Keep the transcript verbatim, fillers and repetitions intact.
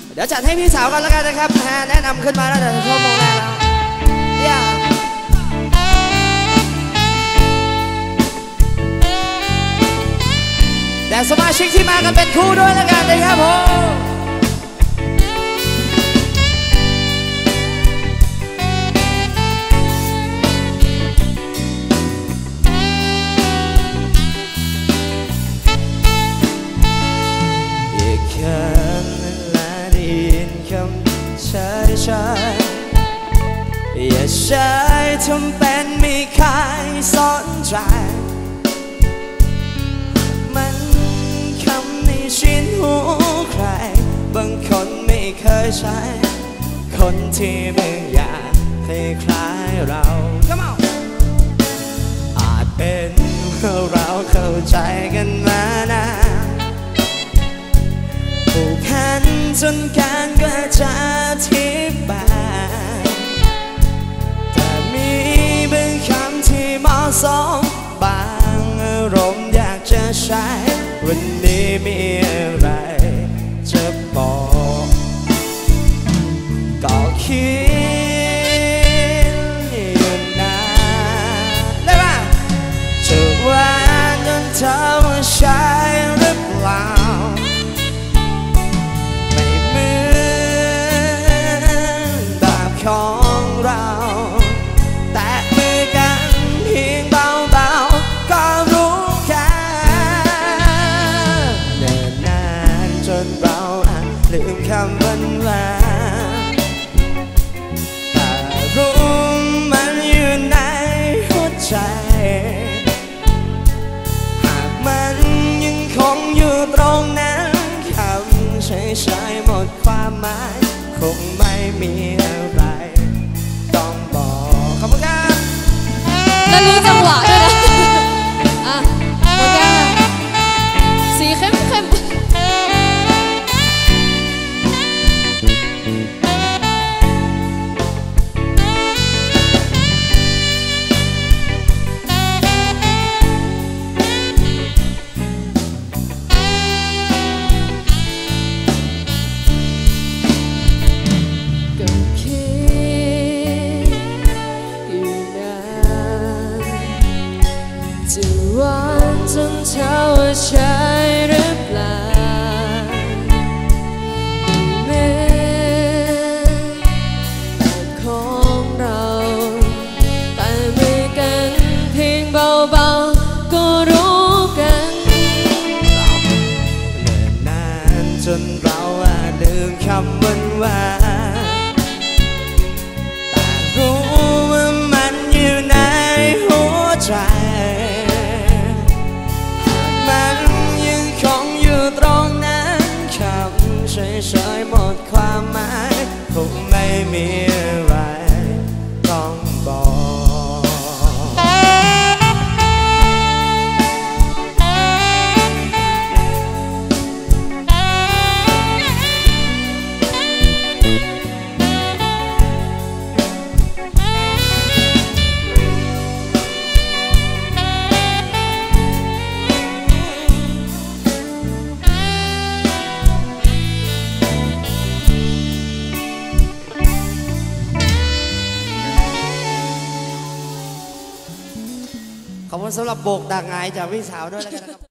เดี๋ยวจัดให้พี่สาวกันแล้วกันนะครับแนะนำขึ้นมาแล้วแต่ชั่วโมงแรกแล้วอย่าแต่สมาชิกที่มากันเป็นคู่ด้วยแล้วกันนะครับผมอย่าใช้ทำเป็นไม่เคยสนใจมันคำในชิ้นหูใครบางคนไม่เคยใช้คนที่ไม่อยากให้คล้ายเราอาจเป็นเพราะเราเข้าใจกันมานานผูกพันจนการก็จะทิ้งไปสองบางอารมณ์อยากจะใช้วันนี้มีอะไรจะบอกก็คิดอยู่นานได้ป่ะจะว่านั้นเธอว่าใช่หรือเปล่าไม่เหมือนแบบของเราลืมคำวันวานแต่รู้มันอยู่ในหัวใจหากมันยังคงอยู่ตรงนั้นคำใช้ๆหมดความหมายคงไม่มีอะไรต้องบอกขอบคุณครับแล้วรู้จังหวะด้วยนะอ่ะหมดยังสีเข้มเข้มจะหวานจนเธอว่าใช่หรือเปล่าเหมือนแบบของเราแต่ไม่กันเพียงเบาๆก็รู้กันเนิ่นนานจนเราอาจลืมคำวันวานแต่รู้ว่ามันอยู่ในหัวใจเฉยๆหมดความหมายคงไม่มีอะไรต้องบอกขอบคุณสำหรับโบกดักไงจากพี่สาวด้วยแล้วกันนะครับ